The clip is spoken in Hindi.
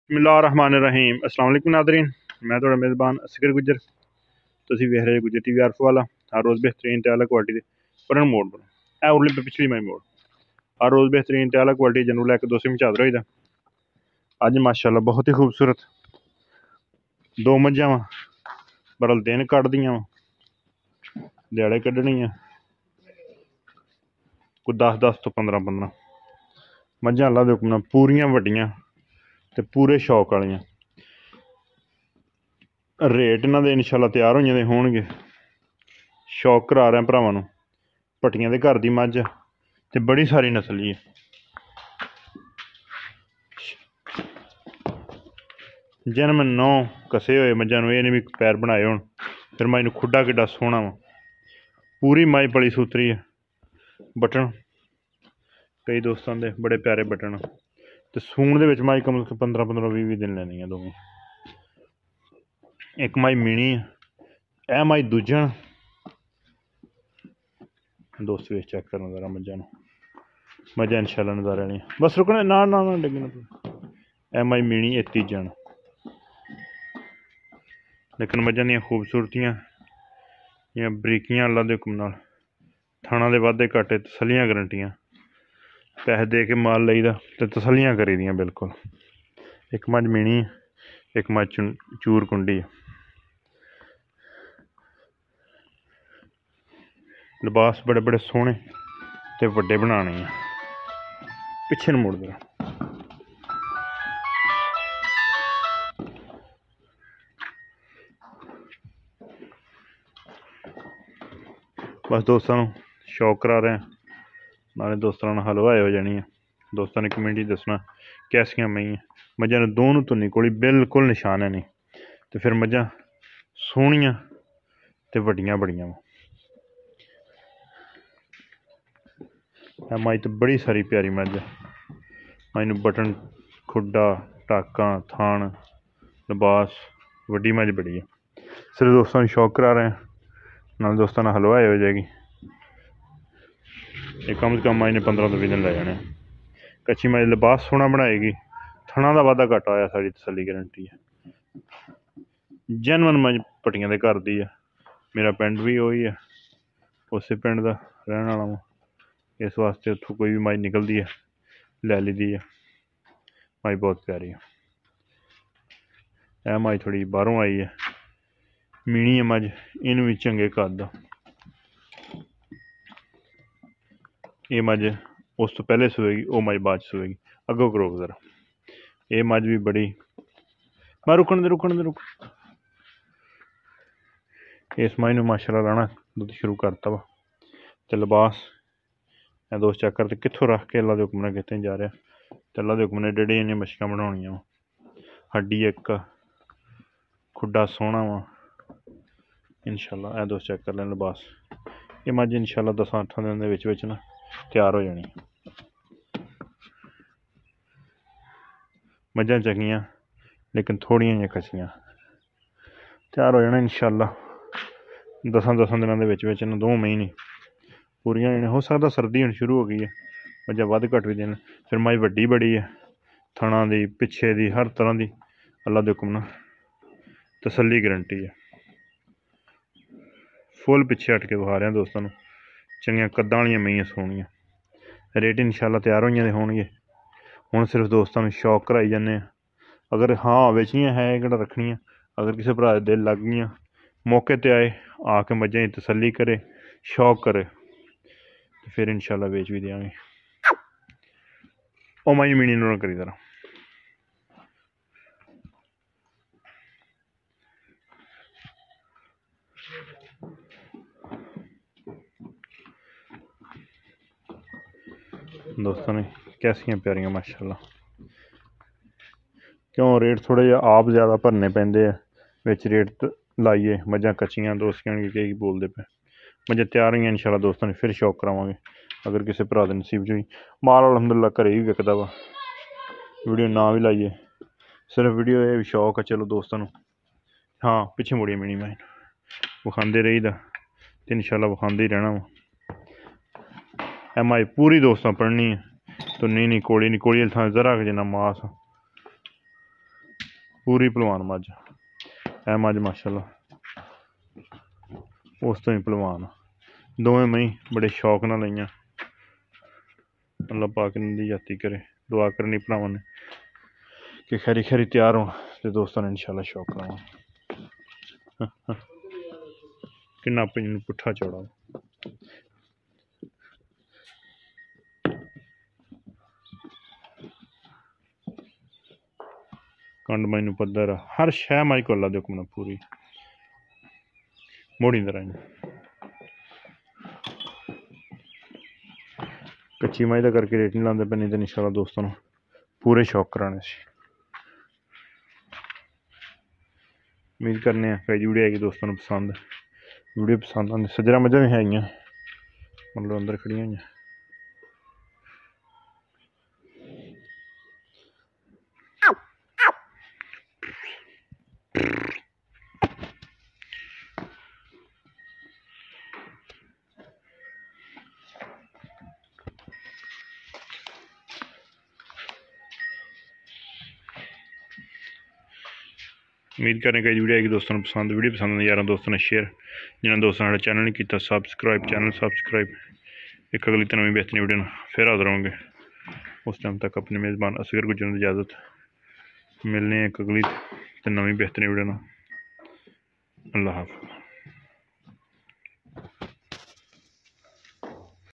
बिस्मिल्लाहिर्रहमानिर्रहीम। अस्सलाम वालेकुम नादरीन, मैं थोड़ा मेज़बान असगर गुजर। तुसीं वेख रहे गुजर टीवी आरफ वाला। हर रोज़ बेहतरीन ते आला क्वालिटी दे परन मोड बनो ए उरली पे पिछली माई मोड। हर रोज़ बेहतरीन ते आला क्वालिटी जनू लैके दोस्ती में चादर होई दा। अज माशाअल्लाह बहुत ही खूबसूरत दो मज्जां वा बरल दिन कड्ढदियां वा दिहाड़े कड्ढनियां कोई 10-10 तो 15-15 मज्जां अल्लाह दे हुक्म नाल पूरियां वड्डियां ते पूरे शौक वालियां। रेट इन्हां दे इंशाअल्लाह तैयार होइयां दे होणगे। शौक करा रहे भरावां नूं भट्टियां दे घर दी मझ ते बड़ी सारी नस्ल ही है। जन्म 9 कसे होए मज्जां नूं, एह् नहीं भी पैर बनाए होण। फिर माई नूं खुड्डा किड्डा सोहना वा, पूरी माई पली सूतरी है। बटन कई दोस्तां दे बड़े प्यारे बटन ते सूण दे विच माई कम से कम 15-20 दिन लैनी है दोवें। एक माई मीणी है, ए माई दूजन दोस्त वेच चेक करना जरा मज्जां नूं, मजा इंशाअल्लाह नज़ारे आनी। बस रुकना ना ना ना डिग्गना। ए माई मीणी ए तीजन। लेकिन मज्जां दियां खूबसूरतियां या बरीकियां अल्लाह दे हुक्म नाल, थाना दे वाधे घाटे तसल्लियां गारंटियां, पैसे दे के माल लईदा ते तसल्लियां करी दियां बिल्कुल। एक मझ मीणी है, एक मझ चूर कुंडी है। लिबास बड़े बड़े सोहने ते वड्डे बनाने हैं। पिछे न मुड़ जरा। बस दोस्तों शौक करा रहे हैं, नाले दोस्तों हलवाए हो जानी है। दोस्तों ने कमेंट ही दसना कैसियां मई मज्जां ने दोनों धुन्नी कोली बिल्कुल निशान है नहीं। तो फिर मज्जां सोहनियां ते वड्डियां बड़ियां वा। माई तो बड़ी सारी प्यारी मज्झ है। माई नूं बटन खुड्डा टाकां थान लिबास वड्डी मज्झ बड़ी है। सिर्फ दोस्तों ने शौक करा रहे हैं, नाल दोस्तों ने हलवाए हो जाएगी। ये कम से कम माई ने 15 तो 20 दिन लै जाने। कच्ची माई लिबास सोहना बनाएगी, थना का वाधा घाटा होया साड़ी तसल्ली गारंटी है। जनवन मज भट्टियां दे घर दी है। मेरा पिंड भी वही है, उस पिंड का रहने वाला वा। इस वास्ते उत्थों कोई भी मज निकलती है लै ली दी है। माई बहुत प्यारी है। यह माई थोड़ी बाहरों आई है, मीणी है मज, इन भी चंगे कद। ये मज उस तो पहले सोएगी, वो मज बाद सोएगी। अगो करो जरा। ये मज भी बड़ी मैं रुकन दे। इस माई माशाल्लाह लाना दुध शुरू करता वा। तो लिबास दोस्त चेक करते कितों रख के अल्लाह के हुक्म ने कितने जा रहा। तो अल्लाह के हुक्म ने डेढ़ इन्नियां मछलियां बनाउणियां वा। हड्डी एक खुड्डा सोहना वा इंशाअल्लाह। ए दोस्त चेक कर लें लिबास। ये मज इंशाअल्लाह 10-8 दिन दे विच ना तैयार हो जानी। मज्जां चंगियां लेकिन थोड़ियां जिहियां कच्चियां, तैयार हो जाना इंशाअल्लाह 10 दिनों के विच ना 2 महीने पूरियां हो जाने। हो सकता सर्दी हुण शुरू हो गई है, मज्जां वध घट भी देन। फिर माई वड्डी बड़ी है, थणा दी पिछे दी हर तरह की अल्लाह दे हुक्म नाल तसल्ली गारंटी है। फुल पिछे हट के विखा रहे हैं दोस्तों नूं, चंगियां कद्दां वालियां मेइयां सोहणियां। रेट इंशाअल्लाह तैयार होइयां दे होणगे। हुण सिर्फ दोस्तों नूं शौक कराई जन्ने। अगर हाँ बेचनियां है किहड़ा रखनियां, अगर किसी भरा दे दिल लग गईयां, मौके ते आए आके मज्जां की तसल्ली करे, शौक करे, तो फिर इंशाअल्लाह बेच भी देंगे। ओ माई मीणी नूं करी जरा। दोस्तों ने कैसियां प्यारियां माशाअल्लाह। क्यों रेट थोड़े जिहा आप ज़्यादा भरने पैंदे आ, विच रेट लाइए मज्जां कच्चियां दोस्तियां कई बोलते पे। मज्जां तैयार होइयां इंशाअल्लाह दोस्तों ने फिर शौक करावांगे। अगर किसी भरा दे नसीब च माल अलहमदुलिल्लाह घरे भी विकदा वा। वीडियो ना भी लाइए, सिर्फ वीडियो ये शौक है। चलो दोस्तों नूं हाँ पिछे मुड़िए मिनी माइन विखाते रही दा तो इंशाअल्लाह विखाते ही रहना वा। एम आई पूरी दोस्तों पढ़नी है तो नहीं कोड़ी थां जरा जिन्ना मास पूरी भलवान मझ है मझ माशाल्लाह उस तो ही भलवान दोवें मई बड़े शौक नाल लईआं। अल्लाह पाक इन्हां जाति करे दुआ करनी भरावां ने कि खैरी खैरी तैयार होन ते दोस्तां ने इंशाल्लाह शौक करावां। किन्ना पिंड पुट्ठा चौड़ा कंड मई पद्धर हर शह मई को अल्लाह दे हुक्म नाल पूरी मोड़ी तरह कच्ची मई का करके रेट नहीं लाते पे नहीं तो इंशाल्लाह दोस्तों पूरे शौक कराने से उम्मीद करने कई वीडियो आएगी दोस्तों पसंद वीडियो पसंद आते सजरा मझा भी है मतलब अंदर खड़िया हुई। उम्मीद करें कि वीडियो आएगी दोस्तों पसंद वीडियो पसंद यार दोस्तों ने शेयर जिन्होंने दोस्तों ने चैनल नहीं किया सब्सक्राइब चैनल सब्सक्राइब एक अगली तो नवी बेहतरीन वीडियो फिर हाजिर होंगे। उस टाइम तक अपने मेज़बान असगर गुजरन की इजाज़त मिलने एक अगली तो नवी बेहतरीन वीडियो। अल्लाह हाफ़िज़।